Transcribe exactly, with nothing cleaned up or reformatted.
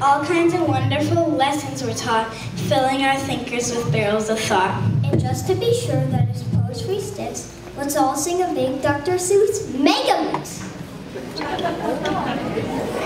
All kinds of wonderful lessons were taught, filling our thinkers with barrels of thought. And just to be sure that his poetry sticks, let's all sing a big Doctor Seuss mega mix.